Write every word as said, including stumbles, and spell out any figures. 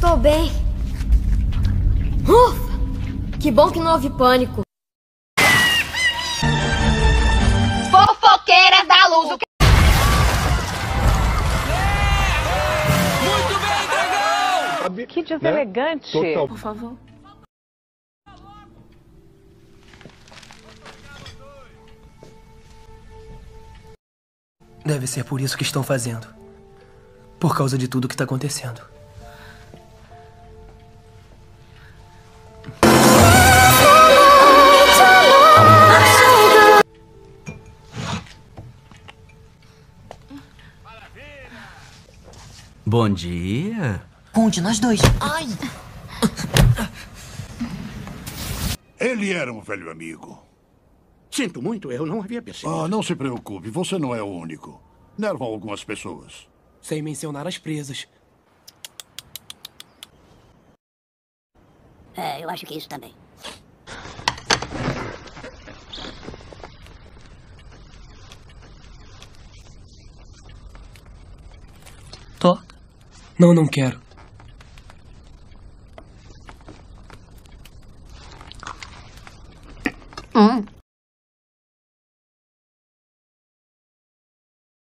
Estou bem. Ufa! Que bom que não houve pânico. Fofoqueira da luz. Muito bem, dragão! Que deselegante. Né? Total. Por favor. Deve ser por isso que estão fazendo. Por causa de tudo que está acontecendo. Bom dia. Onde nós dois? Ai! Ele era um velho amigo. Sinto muito, eu não havia percebido. Ah, não se preocupe, você não é o único. Nervam algumas pessoas. Sem mencionar as presas. É, eu acho que isso também. Toca. Não, não quero.